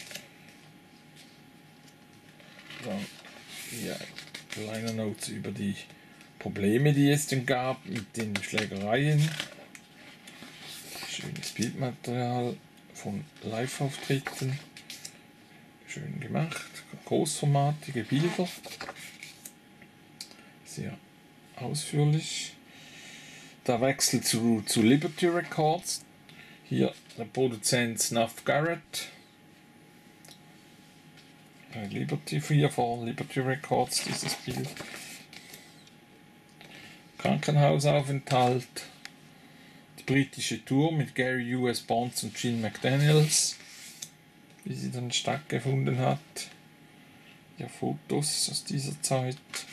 Dann hier Liner Notes über die Probleme, die es denn gab mit den Schlägereien. Schönes Bildmaterial von Live-Auftritten. Schön gemacht, großformatige Bilder. Sehr ausführlich. Der Wechsel zu, zu Liberty Records. Hier der Produzent Snuff Garrett. Bei Liberty, hier vor Liberty Records dieses Bild. Krankenhausaufenthalt. Die britische Tour mit Gary U S Bonds und Gene McDaniels, wie sie dann stattgefunden hat. Ja, Fotos aus dieser Zeit.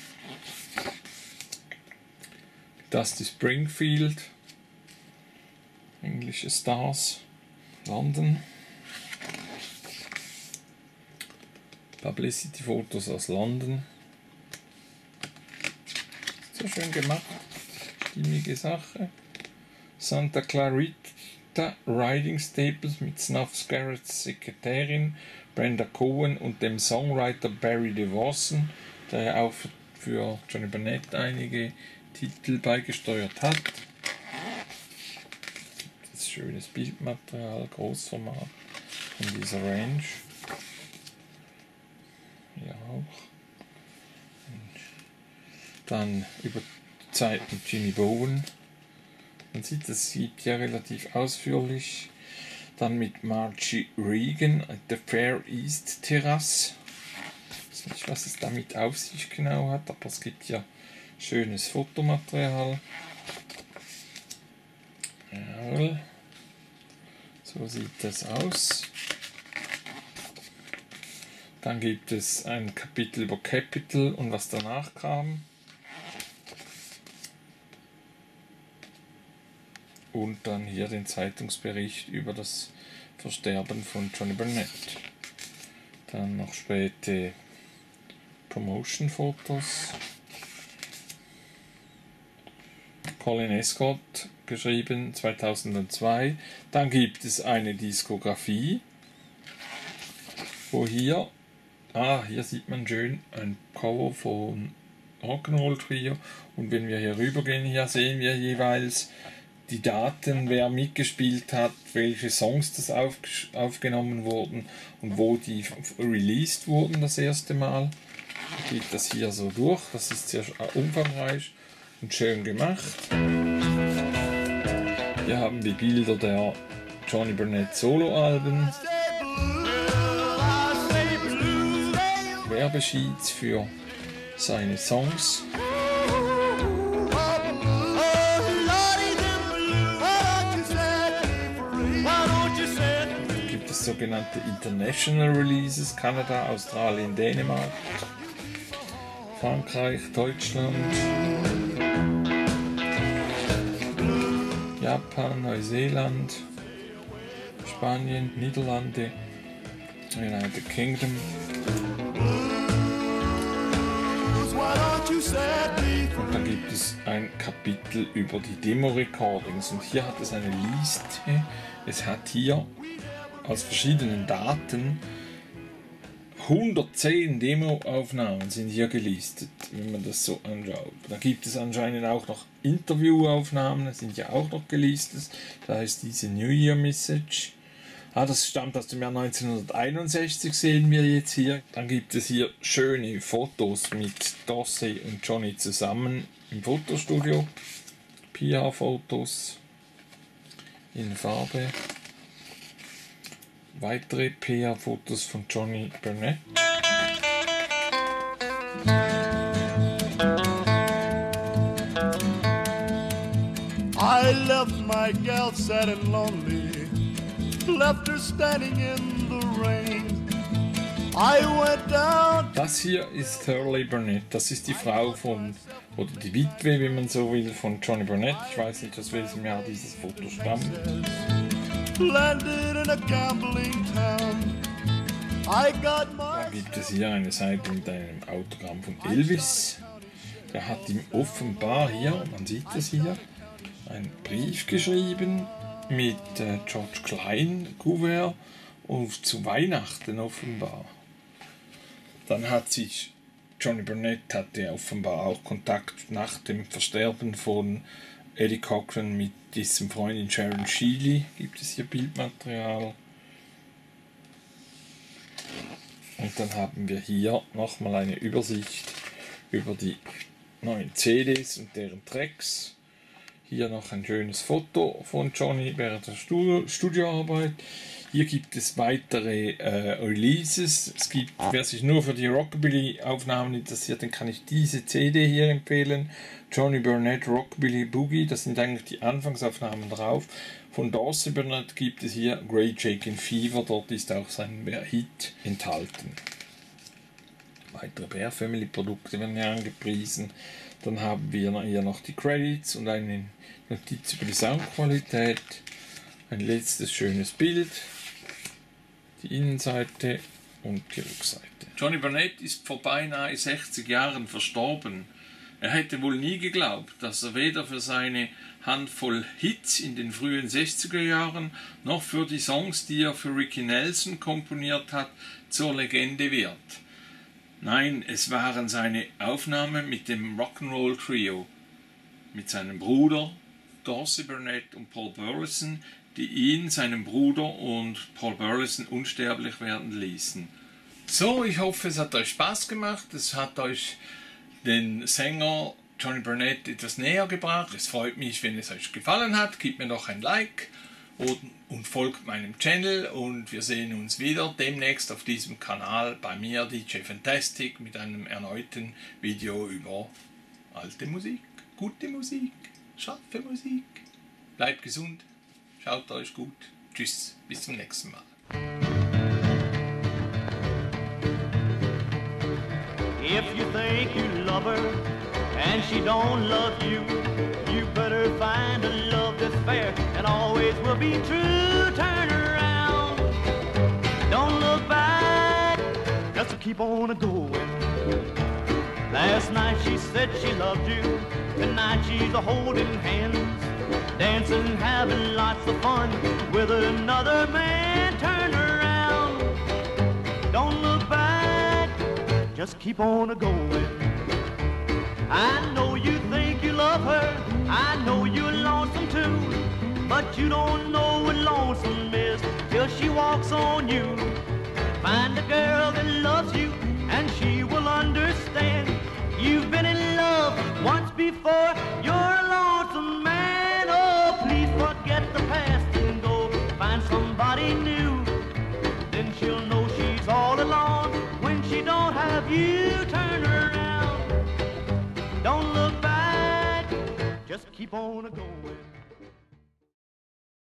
Dusty Springfield, englische Stars, London. Publicity-Fotos aus London. So schön gemacht, stimmige Sache. Santa Clarita Riding Staples mit Snuff Garretts Sekretärin Brenda Cohen und dem Songwriter Barry DeVosson, der ja auch für Johnny Burnett einige Titel beigesteuert hat. Das ist schönes Bildmaterial, Großformat von dieser Range. Hier auch. Und dann über die Zeit mit Jimmy Bowen. Man sieht, das sieht ja relativ ausführlich. Dann mit Margie Regan at the Fair East Terrace. Ich weiß nicht, was es damit auf sich genau hat, aber es gibt ja schönes Fotomaterial. Ja, so sieht das aus. Dann gibt es ein Kapitel über Capitol und was danach kam. Und dann hier den Zeitungsbericht über das Versterben von Johnny Burnett. Dann noch später Promotion-Fotos. Colin Escott geschrieben, zweitausendzwei. Dann gibt es eine Diskografie, wo hier, ah, hier sieht man schön ein Cover von Rock'n'Roll Trio, und wenn wir hier rübergehen, hier sehen wir jeweils die Daten, wer mitgespielt hat, welche Songs das auf, aufgenommen wurden und wo die released wurden das erste Mal. Geht das hier so durch, das ist sehr umfangreich und schön gemacht. Hier haben wir Bilder der Johnny Burnett Soloalben, Werbesheets für seine Songs. Dann gibt es sogenannte International Releases, Kanada, Australien, Dänemark, Frankreich, Deutschland, Japan, Neuseeland, Spanien, Niederlande, United Kingdom. Und dann gibt es ein Kapitel über die Demo-Recordings, und hier hat es eine Liste. Es hat hier aus verschiedenen Daten hundertzehn Demo-Aufnahmen sind hier gelistet, wenn man das so anschaut. Da gibt es anscheinend auch noch Interviewaufnahmen, das sind ja auch noch gelistet. Da ist diese New Year Message. Ah, das stammt aus dem Jahr neunzehnhunderteinundsechzig, sehen wir jetzt hier. Dann gibt es hier schöne Fotos mit Dorsey und Johnny zusammen im Fotostudio. P R-Fotos in Farbe. Weitere P R-Fotos von Johnny Burnett. I left my gal sad and lonely, left her standing in the rain. I went down. Das hier ist Hurley Burnett. Das ist die Frau von, oder die Witwe, wie man so will, von Johnny Burnett. Ich weiß nicht, aus welchem Jahr dieses Foto stammt. Landed in a gambling town. I got my. Da gibt es hier eine Seite mit einem Autogramm von Elvis. Der hat ihm offenbar hier, man sieht das hier, einen Brief geschrieben mit äh, George Klein Kuvert und zu Weihnachten offenbar. Dann hat sich Johnny Burnett hatte offenbar auch Kontakt nach dem Versterben von Eddie Cochran mit diesem Freundin Sharon Sheely. Gibt es hier Bildmaterial. Und dann haben wir hier nochmal eine Übersicht über die neuen C Ds und deren Tracks. Hier noch ein schönes Foto von Johnny während der Studioarbeit. Hier gibt es weitere äh, Releases. Es gibt, wer sich nur für die Rockabilly-Aufnahmen interessiert, dann kann ich diese C D hier empfehlen. Johnny Burnett Rockabilly Boogie, das sind eigentlich die Anfangsaufnahmen drauf. Von Dorsey Burnett gibt es hier Great Shakin' Fever, dort ist auch sein Hit enthalten. Weitere Bear Family Produkte werden hier angepriesen. Dann haben wir hier noch die Credits und eine Notiz über die Soundqualität. Ein letztes schönes Bild. Die Innenseite und die Rückseite. Johnny Burnett ist vor beinahe sechzig Jahren verstorben. Er hätte wohl nie geglaubt, dass er weder für seine Handvoll Hits in den frühen sechziger Jahren noch für die Songs, die er für Ricky Nelson komponiert hat, zur Legende wird. Nein, es waren seine Aufnahmen mit dem Rock'n'Roll Trio, mit seinem Bruder Dorsey Burnett und Paul Burleson, die ihn, seinen Bruder und Paul Burleson unsterblich werden ließen. So, ich hoffe, es hat euch Spaß gemacht, es hat euch den Sänger Johnny Burnett etwas näher gebracht. Es freut mich, wenn es euch gefallen hat. Gebt mir doch ein Like und, und folgt meinem Channel, und wir sehen uns wieder demnächst auf diesem Kanal bei mir, D J Fantastic, mit einem erneuten Video über alte Musik, gute Musik, scharfe Musik. Bleibt gesund, schaut euch gut. Tschüss, bis zum nächsten Mal. If you think you love her and she don't love you, you better find a love that's fair and always will be true. Turn around. keep on a-going. Last night she said she loved you. Tonight she's a-holding hands, dancing, having lots of fun with another man. Turn around, don't look back, just keep on a-going. I know you think you love her, I know you're lonesome too, but you don't know what lonesome is till she walks on you. Find a girl that loves you and she will understand. You've been in love once before, you're a lonesome man. Oh, please forget the past and go find somebody new. Then she'll know she's all alone when she don't have you. Turn around, don't look back, just keep on a-going.